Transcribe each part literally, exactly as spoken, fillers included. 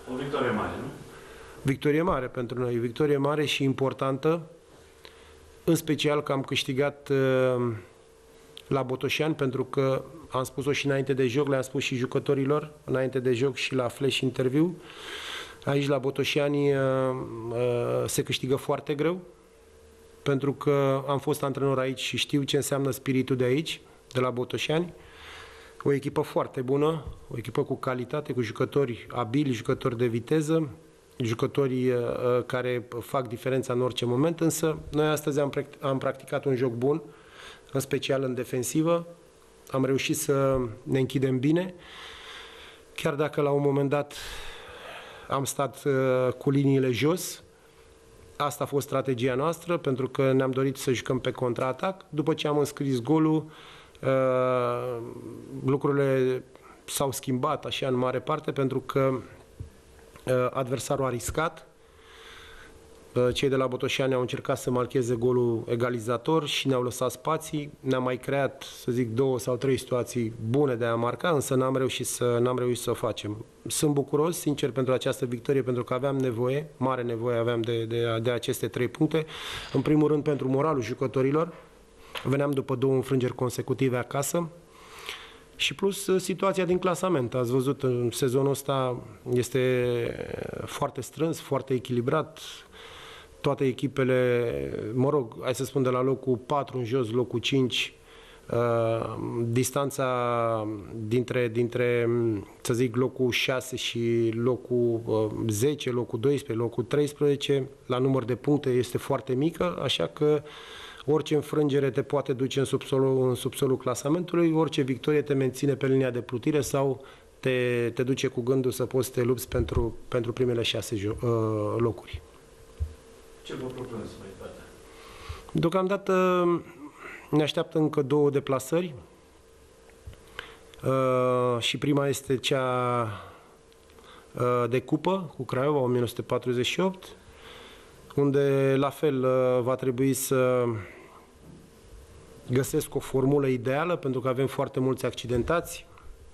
O victorie mare, nu? Victorie mare pentru noi, victorie mare și importantă, în special că am câștigat uh, la Botoșani, pentru că am spus-o și înainte de joc, le-am spus și jucătorilor, înainte de joc și la flash interviu. Aici la Botoșani uh, uh, se câștigă foarte greu, pentru că am fost antrenor aici și știu ce înseamnă spiritul de aici, de la Botoșani. O echipă foarte bună, o echipă cu calitate, cu jucători abili, jucători de viteză, jucători uh, care fac diferența în orice moment, însă noi astăzi am, am practicat un joc bun, în special în defensivă. Am reușit să ne închidem bine, chiar dacă la un moment dat am stat uh, cu liniile jos. Asta a fost strategia noastră, pentru că ne-am dorit să jucăm pe contraatac. După ce am înscris golul, uh, lucrurile s-au schimbat așa în mare parte, pentru că uh, adversarul a riscat. Uh, cei de la Botoșani au încercat să marcheze golul egalizator și ne-au lăsat spații. Ne-am mai creat, să zic, două sau trei situații bune de a marca, însă n-am reușit să, n-am reușit să o facem. Sunt bucuros, sincer, pentru această victorie, pentru că aveam nevoie, mare nevoie aveam de, de, de aceste trei puncte. În primul rând pentru moralul jucătorilor. Veneam după două înfrângeri consecutive acasă. Și plus situația din clasament. Ați văzut, în sezonul ăsta este foarte strâns, foarte echilibrat. Toate echipele, mă rog, hai să spun de la locul patru în jos, locul cinci, uh, distanța dintre, dintre, să zic, locul șase și locul uh, zece, locul doisprezece, locul treisprezece, la număr de puncte este foarte mică, așa că orice înfrângere te poate duce în subsolul, în subsolul clasamentului, orice victorie te menține pe linia de plutire sau te, te duce cu gândul să poți să te lupți pentru, pentru primele șase uh, locuri. Ce vă propuneți mai departe? Deocamdată ne așteaptă încă două deplasări uh, și prima este cea uh, de cupă cu Craiova, o mie nouă sute patruzeci și opt, unde la fel uh, va trebui să găsesc o formulă ideală, pentru că avem foarte mulți accidentați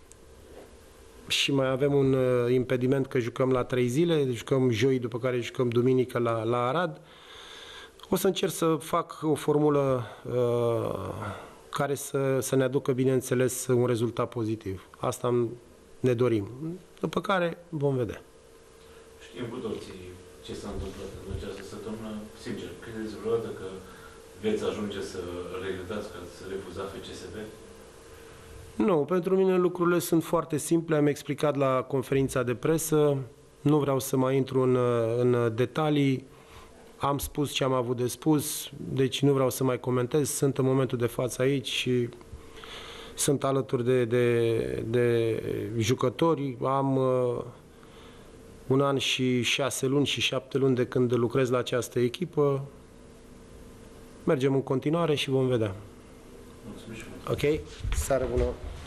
și mai avem un uh, impediment că jucăm la trei zile, jucăm joi, după care jucăm duminică la, la Arad. O să încerc să fac o formulă uh, care să, să ne aducă, bineînțeles, un rezultat pozitiv. Asta ne dorim. După care vom vedea. Știm cu toții ce s-a întâmplat în această săptămână. Sincer, credeți vreodată că veți ajunge să regretați că ați refuzat F C S B? Nu, pentru mine lucrurile sunt foarte simple, am explicat la conferința de presă, nu vreau să mai intru în, în detalii, am spus ce am avut de spus, deci nu vreau să mai comentez, sunt în momentul de față aici și sunt alături de, de, de jucători, am uh, un an și șase luni și șapte luni de când lucrez la această echipă, mergem în continuare și vom vedea. Mulțumesc. Ok? Seară bună!